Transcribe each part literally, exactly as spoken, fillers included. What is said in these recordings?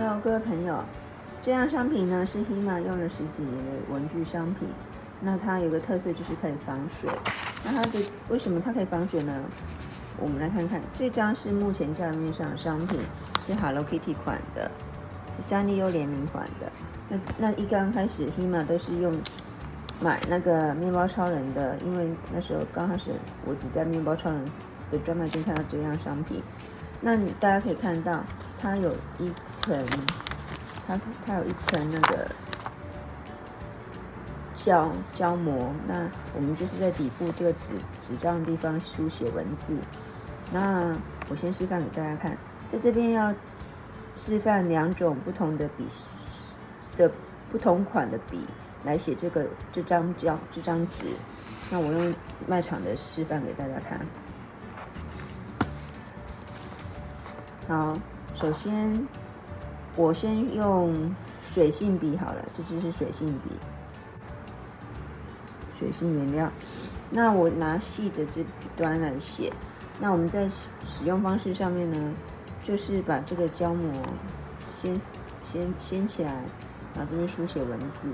Hello， 各位朋友，这样商品呢是 Hema 用了十几年的文具商品。那它有个特色就是可以防水。那它的为什么它可以防水呢？我们来看看，这张是目前价面上的商品，是 Hello Kitty 款的，是三丽鸥联名款的。那那一刚开始 Hema 都是用买那个面包超人的，因为那时候刚开始我只在面包超人的专卖店看到这样商品。那你大家可以看到，它有一层，它它有一层那个胶胶膜。那我们就是在底部这个纸纸张的地方书写文字。那我先示范给大家看，在这边要示范两种不同的笔的不同款的笔来写这个这张胶这张纸。那我用卖场的示范给大家看。好，首先我先用水性笔好了，这支是水性笔，水性颜料。那我拿细的这端来写。那我们在使用方式上面呢，就是把这个胶膜先先掀起来，然后这边书写文字。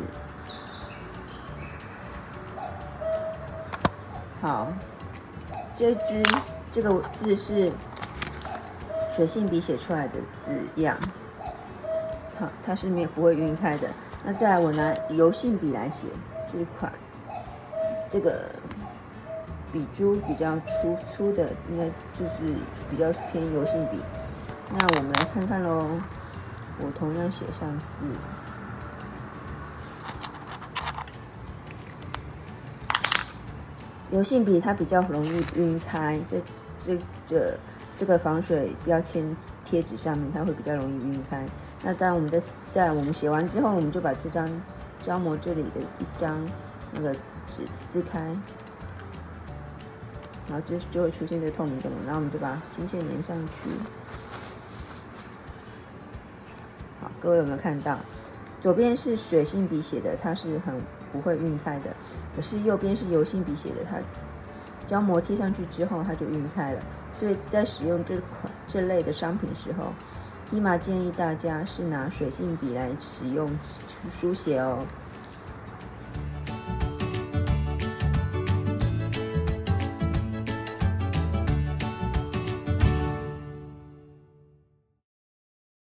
好，这支这个字是水性笔写出来的字样，好，它是没有不会晕开的。那再来，我拿油性笔来写这款，这个笔珠比较粗粗的，应该就是比较偏油性笔。那我们来看看喽，我同样写上字。油性笔它比较容易晕开，在这这这个防水标签贴纸上面，它会比较容易晕开。那当我们在在我们写完之后，我们就把这张胶膜这里的一张那个纸撕开，然后这就会出现这个透明的膜，然后我们就把金线粘上去。好，各位有没有看到？左边是水性笔写的，它是很不会晕开的。可是右边是油性笔写的，它胶膜贴上去之后，它就晕开了。所以在使用这款这类的商品时候，Hema建议大家是拿水性笔来使用书写哦。